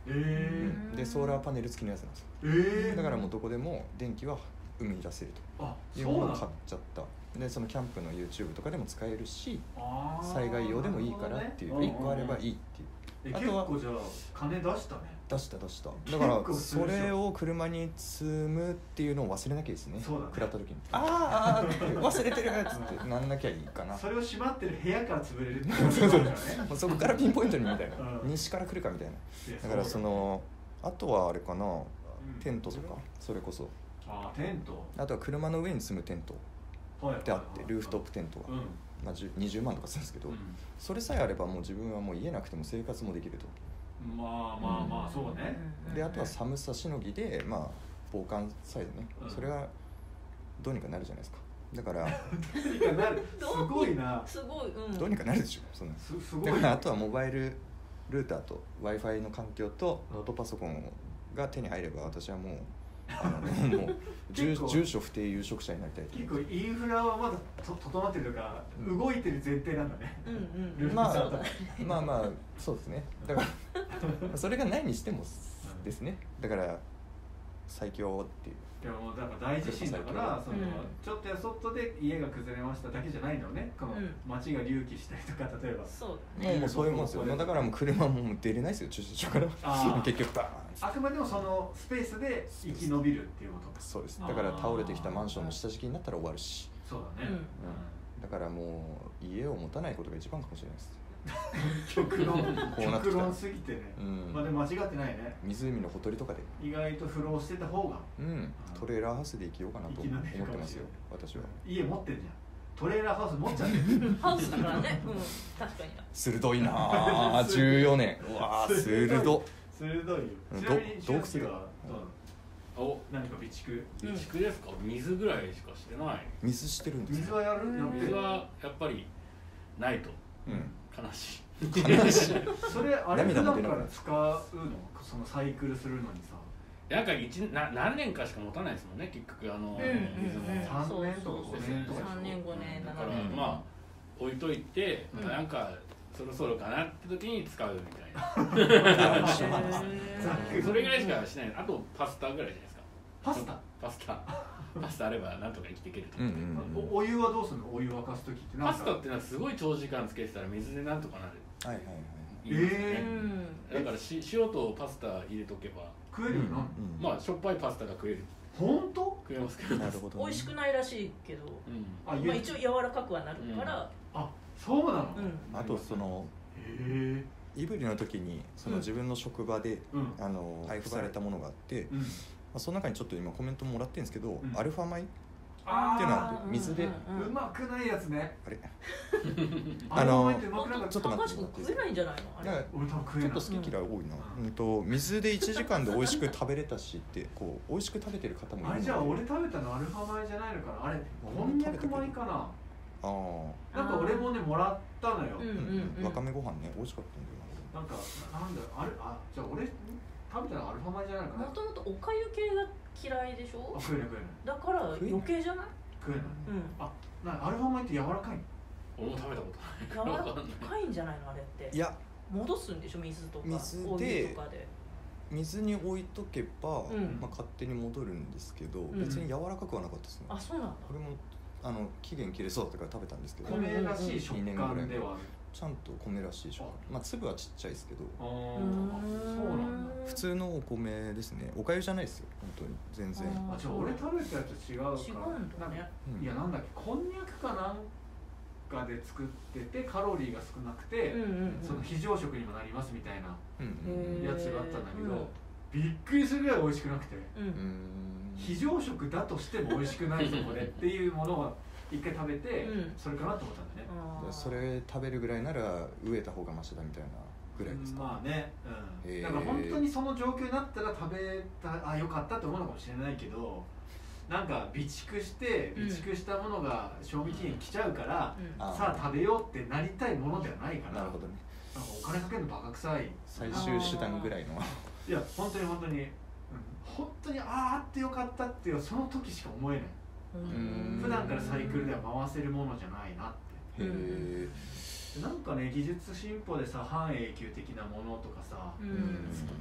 えうーんでソーラーパネル付きのやつなんですよ。 えー、 だからもうどこでも電気は生み出せるあというそうなのものを買っちゃった。でそのキャンプの YouTube とかでも使えるし、 あー災害用でもいいからっていう、 なるいっほどねこあればいいっていう。 えあとは結構じゃあ金出したね。 出した出した。だから結構するそでしょれを車に積むっていうのを忘れなきゃいいですね。 そうだね食らった時にあーあー忘れてるっつってなんなきゃいいかな。 それを閉まってる部屋から潰れるってことだからねもうそこからピンポイントにみたいな、 うん西から来るかみたいな。 いやだからそのあとはあれかな、 うんテントとかそれこそ、 あーテントあとは車の上に積むテントってあってルーフトップテントが、 うんまあ、じゅうにじゅうまんとかするんですけど、 うんそれさえあればもう自分はもう家なくても生活もできると。 まあまあまあそうね、 であとは寒さしのぎでまあ防寒サイズね、 うんそれはどうにかなるじゃないですか。だからどうにかなるすごいなすごい、うん、 どうにかなるでしょそんな。 すすごいだからあとはモバイルルーターと Wi-Fi の環境とノートパソコンが手に入れば私はもうあの、ね、もう住結構住所不定有職者になりたいと結構インフラはまだと整ってるとか、 うん動いてる前提なんだね。 うんうんルーまあそうだねまあまあそうですね。だからそれがないにしてもですね。だから最強っていう。 でもだから大地震だからその、 うんちょっとやそっとで家が崩れましただけじゃないのね。このうん街が隆起したりとか例えば。 そうだねもうもうそういうもんですよ。まあだからもう車ももう出れないですよ駐車場から。 あー結局バーンってあくまでもそのスペースで生き延びるっていうことか。 そうです。だから倒れてきたマンションの下敷きになったら終わるし。 そうだね。 うんだからもう家を持たないことが一番かもしれないです。 極論こうなってきた極論すぎてね。 うんまあでも間違ってないね。 湖のほとりとかで、 意外とフローしてた方がうん、トレーラーハウスで生きようかなと生き思っ延びるかもてますよしれない私は。 家持ってんじゃん。トレーラーハウス持っちゃってる。 ハウスだからね、うん、確かに鋭いなあじゅうよねんうわー鋭っ。 鋭いよ。 うんちなみにど洞窟で俊介はどうなのお何か備蓄。 備蓄ですか、水ぐらいしかしてない。 水してるんですよ。 水はやるやってる。 水はやっぱりないとうん悲しい。 悲しい。 それあれ普涙も出なくなる段から使うのそのサイクルするのにさ。 なんか一な何年かしか持たないですもんね結局あの、 うん水も、 うんうん三年とか五年とかでしょさんねんごねんだからななねんまあ置いといて、 うんなんかそろそろかなって時に使うみたいなあ一緒なんですね。 ざっくりそれぐらいしかしない。あとパスタぐらいじゃないですか。 パスタ。 パスタパスタあればなんとか生きていけるとうん思って、 うんうん。 おお湯はどうするの？お湯沸かす時ってなんかパスタってのはすごい長時間つけてたら水でなんとかなるはいはいはい。 いいですね、 えうんだからし塩とパスタ入れとけば食えるよな。 まあしょっぱいパスタが食える本当？ 食えますけど、 なるほど、ね。 美味しくないらしいけど、 うん、 あ、 まあ、一応柔らかくはなるから、 あ、そうなの？ うんあとそのへえ。 いぶりの時にそのうん自分の職場で、 うん。 あの配布されたものがあって、まうん。 あ、その中にちょっと今コメントもらってるんですけど、 んアルファ米あっていうのはあ、 水でうんうんうまくないやつね。 あれあの前ってうまくなかった。 ちょっと待って高橋君食えないんじゃないのあれなんか俺多分食えない。 ちょっと好き嫌い多いな、 うんうん、と水でいちじかんで美味しく食べれたしってこう美味しく食べてる方もいるのであれじゃあ俺食べたのアルファ米じゃないのかな。あれこんにゃく米かな。 あーなんか俺もねもらったのよ。 うんうんうんわかめご飯ね美味しかったんだよなんかなんだろうあれあじゃあ俺食べたのアルファ米じゃないのかな。 もともとおかゆ系が嫌いでしょあ食えない食えないだから余計じゃない食えない。 うんあ、なアルファ米って柔らかいの？ 俺も食べたことない柔からわかんないらかいんじゃないのあれっていや戻すんでしょ水とか水でお湯とかで水に置いとけば、 うんまあ、勝手に戻るんですけど、 ん別に柔らかくはなかったですね、 あそうなんだこれもあの期限切れそうだったから食べたんですけど、 うん米らしい食にねんぐらい感ではある。 ちゃんと米らしい食感、まあ、粒はちっちゃいですけどあーうーんそうなんだ。 普通のお米ですね。おかゆじゃないですよ本当に全然。 ああ、じゃあ俺食べたやつ違うから。 違うんだねなんかうんいやなんだっけこんにゃくかなんかで作っててカロリーが少なくて、 うんうんうんその非常食にもなりますみたいなうんへーやつがあったんだけど、 うんびっくりするぐらい美味しくなくて、 うんうんう非常食だとしても美味しくないぞこれっていうものを一回食べて、 うんそれかなと思ったんだね。 あーそれ食べるぐらいなら飢えた方がマシだみたいなぐらいですか。 まあね、うん、 へーだから本当にその状況になったら食べたあよかったって思うのかもしれないけど、なんか備蓄してうん備蓄したものが賞味期限来ちゃうから、 うんあーさあ食べようってなりたいものではないから、 なるほどね。 なんかお金かけるのバカ臭い。 最終手段ぐらいの。 いや本当に本当に、うん、本当にあああってよかったっていうその時しか思えない。 うん普段からサイクルでは回せるものじゃないなって。 へえ。 なんかね技術進歩でさ半永久的なものとかさ、 うんうん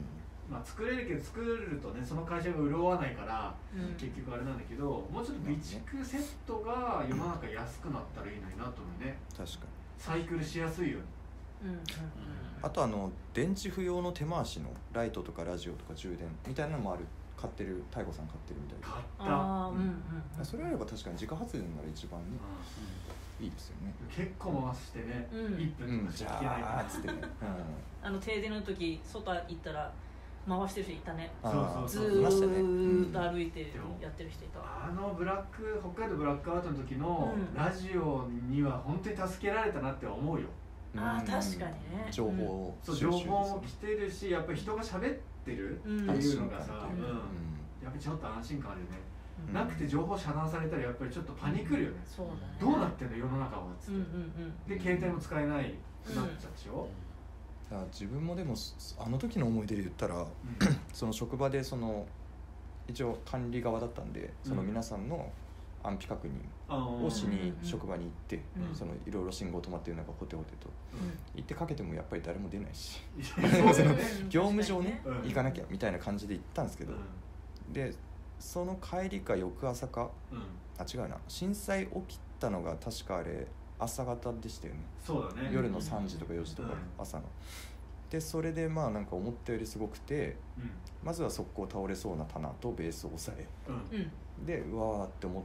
まあ、作れるけど作るとねその会社が潤わないから、 うん、 結局あれなんだけどもうちょっと備蓄セットが世の中安くなったらいいのになと思うね。 確かにサイクルしやすいように、 うんうんうん、 あとあの電池不要の手回しのライトとかラジオとか充電みたいなのもある買ってる太鼓さん買ってるみたいで買ったあ、うんうんうん、 それあれば確かに自家発電なら一番ね、いいですよね。 結構回してね、 うん、 いっぷんとかしじか聞けないから、 ゃあっつってね、 あの停電の時外行ったら回してる人いたね。 うん、 ずそういましたね、 ーっと歩いてやってる人いたわ。 あのブラック北海道ブラックアウトの時のうんラジオには本当に助けられたなって思うよ。 あー確かにね。 情報そう情報も来てるし、やっぱり人が喋ってるっていうのがさ、 安心うん感っていうやっぱりちょっと安心感あるよね。 うんなくて情報遮断されたらやっぱりちょっとパニクるよね。 そうだね。 どうなってんの世の中はっつって、 うんうんうん。 で携帯も使えないくなっちゃうでしょ、 だから自分もでもあの時の思い出で言ったら、 うんその職場でその一応管理側だったんで、その皆さんの安否確認をしに職場に行って、 うんそのいろいろ信号止まってる中ホテホテと行ってかけてもやっぱり誰も出ないし、 そうだよね業務上ね、 うん行かなきゃみたいな感じで行ったんですけど、でその帰りか翌朝か、 うんうんあ違うな、震災起きたのが確かあれ朝方でしたよね。 そうだね夜のさんじとかよじとか、 うん朝のでそれでまあなんか思ったよりすごくて、 うんまずは速攻倒れそうな棚とベースを押さえうんうんでうわーって思って、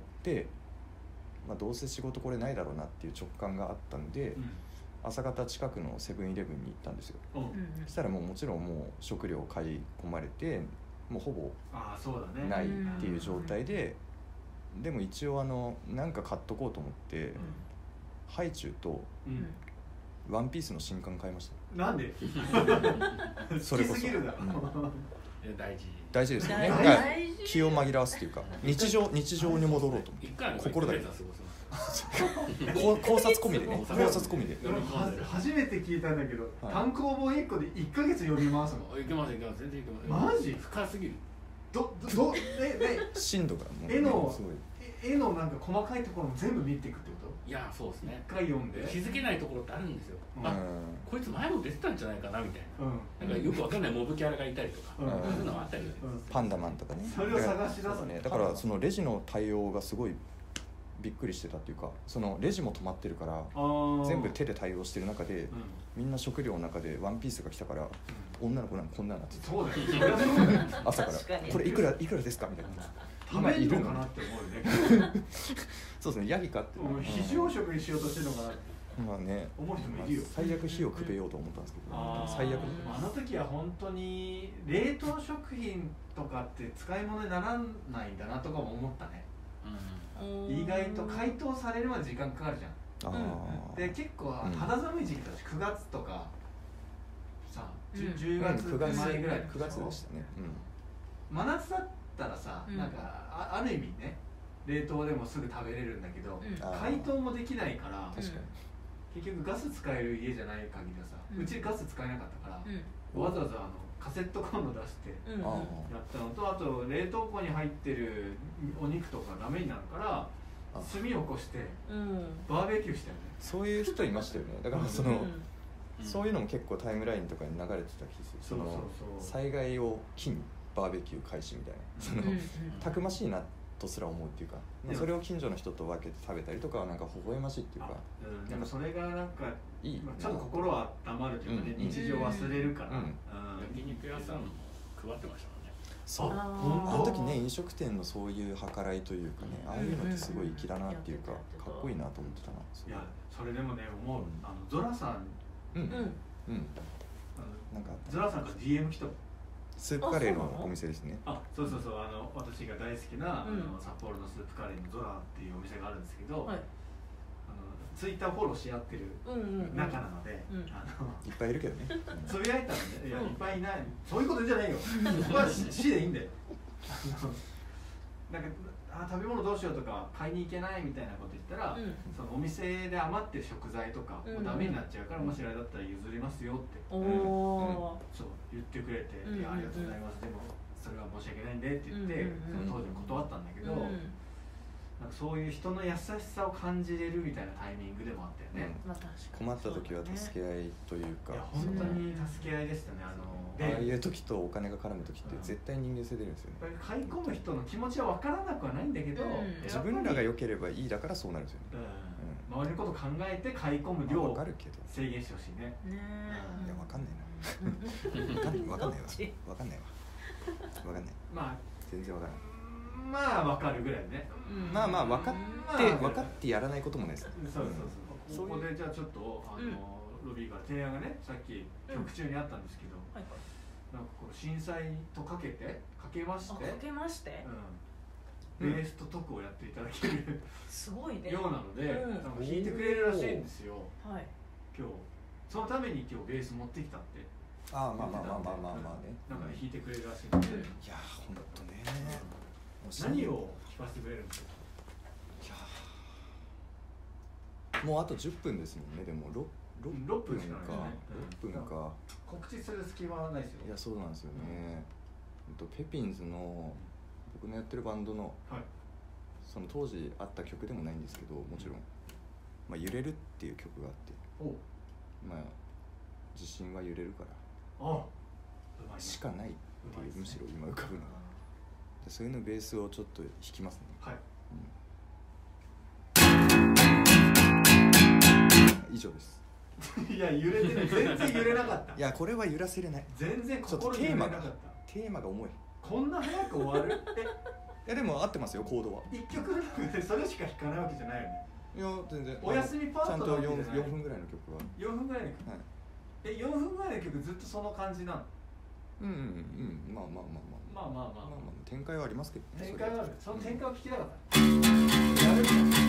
まあ、どうせ仕事これないだろうなっていう直感があったんで、 うん朝方近くのセブンイレブンに行ったんですよ。 うんうんそしたらもうもちろんもう食料買い込まれてもうほぼああそうだねないっていう状態で、でも一応あのなんか買っとこうと思って、ハイチュウとうんワンピースの新刊買いましなんでた。それこそ好きすぎるだろ、 うん大事大事ですよね。 大だから大事気を紛らわすというか日常日常に戻ろうと思って一回心だけけ過ごすこう考察込みでね考そう察込みで俺は初めて聞いたんだけど、 はい単行本いっこでいっかげつ読みますのいけますいけます全然いけますマジ深すぎるどどどえね深度がもう絵のすごいえ絵のなんか細かいところも全部見ていくってこいやそうですと一ね回読んで気づけないところってあるんですようんあこいつ前も出てたんじゃないかなみたいうんななんかよくわかんないモブキャラがいたりとかうんそういうのはあったりねうんパンダマンとかねそれを探し出すだからねだからそのレジの対応がすごいびっくりしてたっていうか、そのレジも止まってるからあー全部手で対応してる中でうんみんな食料の中でワンピースが来たから女の子なんかこんなのなっててそうだよそりゃそうだよ朝か確からにこれいくらいくらですかみたいな食べるのかなって思うよねそうですねヤギかってもう非常食にしようとしてるのかなってまあね思う人もいるよ最悪火をくべようと思ったんですけどあー最悪あの時は本当に冷凍食品とかって使い物にならないんだなとかも思ったね意外と解凍されるまで時間かかるじゃんあーで結構うん肌寒い時期だしくがつとかさうんじゅじゅうがつくがつ前ぐらいくがつでしたね真夏だったらさ、 うんなんかあある意味ね冷凍でもすぐ食べれるんだけど、 うんあー解凍もできないから確か結局ガス使える家じゃない限りはさ、 ううんちガス使えなかったから、 うんわざわざあのカセットコンロ出してうんうんあやったのと、あと冷凍庫に入ってるお肉とかダメになるからあ炭を起こしてうんバーベキューしたよね。 そういう人いましたよねだからその、 うんそういうのも結構タイムラインとかに流れてた気するそのそうそうそう災害を機にバーベキュー開始みたいなその、 うんうんたくましいなとすら思うっていうか、まあそれを近所の人と分けて食べたりとかはなんか微笑ましいっていうかうん、でもそれがなんか、 いいまあ、ちょっと心は温まるというかね、 うん日常忘れるから、 うんうん焼肉屋さんも配ってましたもんねそうああーあの時ね飲食店のそういう計らいというかねああいうのってすごい粋だなっていうかうんうんうんかっこいいなと思ってたな。 いやそれでもね思う、 うんあのゾラさんうんうん、 うんあのなんかあったゾラさんから ディーエム 来たもん。 スープカレーのあそうなのお店ですね。 あそうそうそうあの私が大好きな、 うんあの札幌のスープカレーのゾラっていうお店があるんですけど、 はいあのツイッターフォローし合ってるうんうんうん仲なので、 うんあのいっぱいいるけどね。 つぶやいたんでいやうんいっぱいいないそういうことじゃないよそこは死でいいんだよあのなんかあ食べ物どうしようとか買いに行けないみたいなこと言ったら、 うんそのお店で余ってる食材とかもうダメになっちゃうから、 うんもしあれだったら譲りますよって、 おおそう言ってくれて、 うんいやありがとうございます、でもそれは申し訳ないんでって言って、 うんうんうんその当時も断ったんだけど、 うんなんかそういう人の優しさを感じれるみたいなタイミングでもあったよね、 まあ確かに困った時は助け合いというか、 いや本当に助け合いでしたね。あのああいでう時とお金が絡む時って絶対人間性出るんですよね。 やっぱり買い込む人の気持ちは分からなくはないんだけど、 うんやっぱり自分らが良ければいいだからそうなるんですよね。 うん、周りのこと考えて買い込むまあ量をわかるけど、 制限してほしいね。 ねいやわかんないな。わかんわかんないわ。わかんないわ。わかんない。 まあ全然わからない。 まあ分かるぐらいね。 うんまあまあ分かってまあ分かってやらないこともないです。 そうそうそう。 そういうここでじゃあちょっとあの、ロビーから提案がね、さっき曲中にあったんですけど、 はいなんかこう震災とかけてかけまして、 あかけましてうん、ベースとトクをやっていただけるすごいねようなので、 うんなんか弾いてくれるらしいんですよ。 はい今日そのために今日ベース持ってきたってああまあまあまあまあまあまあね。 なんかね弾いてくれるらしいので、 うんいやーほんとね。 何を弾かせてくれるんですか？ いやーもうあとじゅっぷんですもんね。でもろろっろっぷんかぷんしかないね。 ろっぷんか。 告知する隙間はないですよ。 いやそうなんですよね。ほんとペピンズの僕のやってるバンドのはい。 その当時あった曲でもないんですけど、もちろん「まあ、揺れる」っていう曲があって、 お、 まあ地震は揺れるからあ、うまいね。 しかないっていう、 うまいですねむしろ今浮かぶのがでそういうのベースをちょっと弾きますね。 はい。 以上です。 いや揺れてない。全然揺れなかった。 いやこれは揺らせれない。 全然ちょっと心揺れテーマがなかった。 テーマが重い。いこんな早く終わる？ やでも合ってますよコードは。 え、一曲の中でそれしか弾かないわけじゃないよね。 いや全然お休みパートちゃんとなわけじゃないよん, よん分ぐらいの曲は。 よんぷんぐらいの曲。 はいえ、よんぷんぐらいの曲ずっとその感じなの？ うんうんうんまあまあまあまあまあまあまあ。 まあまあ展開はありますけどね。 展開はある。その展開を聞きたかった。 うんやるみたい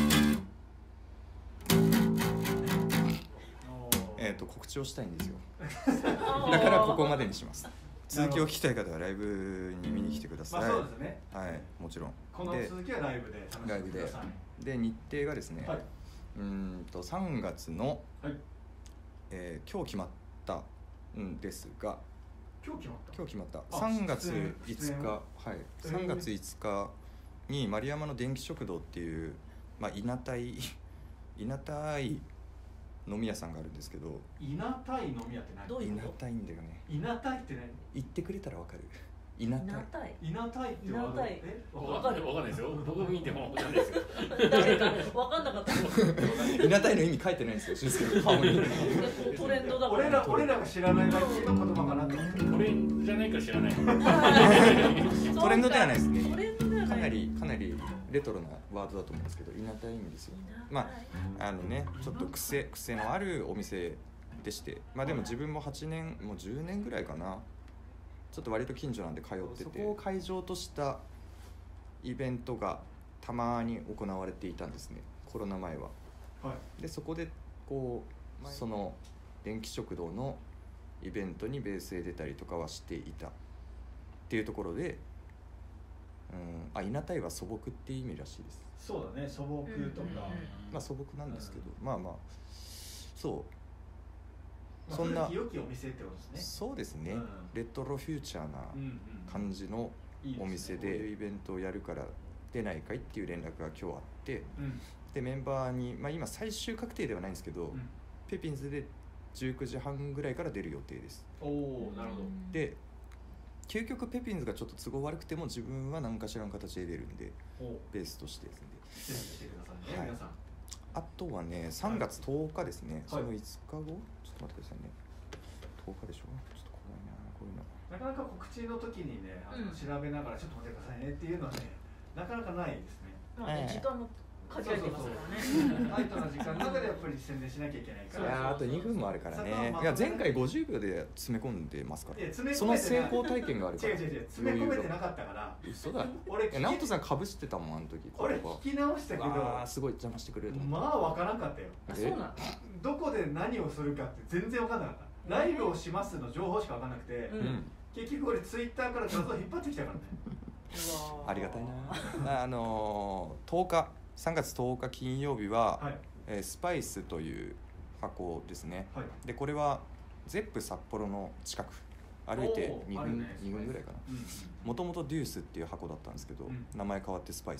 えー、と告知をしたいんですよ。 あーだからここまでにします。続きを聞きたい方はライブに見に来てください。 まあそうですね。 はい、もちろん。 こので続きはライブで楽しんでください。 で日程がですね、 はい。 うーんとさんがつの、 はい。 えー今日決まったんですが、 今日決まった。 今日決まったあさんがつ出演いつか、 出演をはい、さんがついつかに丸山の電気食堂っていう、まあ、いなたいいなたい飲み屋さんがあるんですけど、 いなたい飲み屋って何？ どういうこといなたいんだよね。 いなたいって何？ 言ってくれたらわかる。いなたいなたいいなたいってワードいなたいえわかんないわかんないですよ。僕見てもわかんないですよ。 誰か分かんなかったいなたいの意味書いてないんですよ、俊介の顔に。 トレンドだから俺ら俺らが知らないだけの言葉かなと思って。 これじゃないか知らない。 トレンドではないですね。 トレンドではないかなりかなりレトロなワードだと思うんですけど、いなたい意味ですよ。まああのね、ちょっと癖癖のあるお店でして、まあでも自分もはちねんもうじゅうねんぐらいかな。ちょっと割と近所なんで通ってて、そこを会場としたイベントがたまに行われていたんですね、コロナ前は。 はい。 でそこでこうその電気食堂のイベントにベースで出たりとかはしていたっていうところで、うん、あいなたいは素朴っていう意味らしいです。 そうだね。素朴とか。 まあ素朴なんですけど、まあまあそうまあそんな古き良きお店ってことですね。 そうですね、 うんレトロフューチャーなうんうん。 感じのいいすねお店でイベントをやるから出ないかいっていう連絡が今日あって、 うんでメンバーに、まあ、今最終確定ではないんですけど、 うん。 ペピンズでじゅうくじはんぐらいから出る予定です。 おお、なるほど。 で究極ペピンズがちょっと都合悪くても自分は何かしらの形で出るんで、 おお。 ベースとしてですね。 ぜひ来てくださいね、 はい皆さん。 あとはねさんがつとおかですね、 はいそのいつかごちょっと待ってくださいね。とおかでしょ。ちょっと怖いなこういうの。 なかなか告知の時にね、あのうん調べながらちょっと待ってくださいねっていうのはね、なかなかないですね。 まあね、 ええ時間も限られてますからね。 タイトな時間の中でやっぱり宣伝しなきゃいけないかいら。 やーあとにふんもあるからね。 そこはまとめいや前回ごじゅうびょうで詰め込んでますからいや詰めその込めてない成功体験があるから。 違う違う違う、詰め込めてなかったから。 嘘だ。 俺え直人さんかぶしてたもんあの時。 俺聞き直したけど、 あーすごい邪魔してくれると思っまあわからんかったよ。 あ、そうなんだ。 どこで何をするかって全然わかんなかった。ライブをしますの情報しかわかんなくて、 うた。うん結局俺ツイッターから画像引っ張ってきたからね。 うわーありがたいな。あのー、とおかさんがつとおか金曜日は、 はいえースパイスという箱ですね。 はい。 でこれはゼップ札幌の近く歩いてにふん、 おーあるねにふんぐらいかな。 うんうんもともとデュースっていう箱だったんですけど、 うん名前変わってスパイス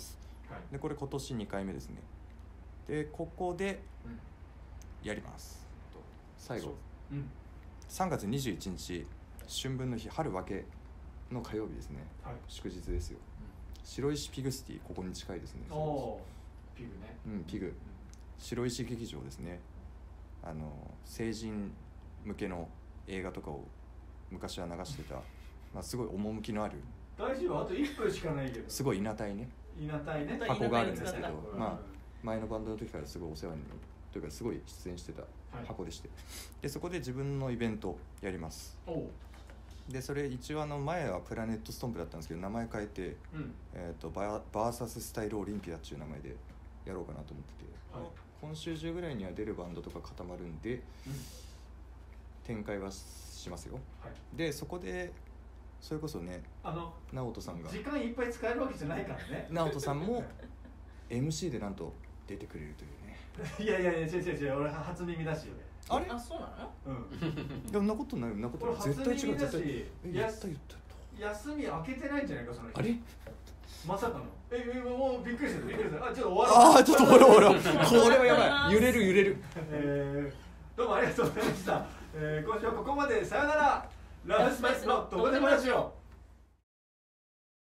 でこれ今年にかいめですね。でここでやります。最後、 うん、 さんがつにじゅういちにち春分の日、春分けの火曜日ですね、 はい、 祝日ですよ、うん、白石ピグシティ、ここに近いですね。 おピグね、 うん、ピグ、うん、白石劇場ですね。あの成人向けの映画とかを昔は流してた、まあ、すごい趣のある、 大丈夫、あといっぷんしかないけど、 すごい稲隊ね、 稲隊ね、 箱があるんですけど、まあ、前のバンドの時からすごいお世話にというかすごい出演してた箱でして、はい、でそこで自分のイベントやります。おでそれ一応あの前はプラネットストンプだったんですけど、名前変えて、うん、えー、とバーサススタイルオリンピアっていう名前でやろうかなと思ってて、はい、今週中ぐらいには出るバンドとか固まるんで、うん、展開はしますよ、はい、でそこでそれこそね、あの直人さんが時間いっぱい使えるわけじゃないからね、 直人さんもエムシー でなんと出てくれるというねいやいやいや、違う違う違う、俺初耳だし、 あれ？ あ、そうなの？ うん。 いや、そんなことない、そんなことない。絶対違う、絶対。 言った言った休み開けてないんじゃないか、その人。 あれ？ まさかの。え、もうびっくりした、びっくりした。あ、ちょっと終わろう。 ああ、ちょっと終わろう、終わろう。これはやばい。揺れる、揺れる。 えー、どうもありがとうございました。えー、今週はここまで。さよなら。ラブスパイスのどこでもラジオ。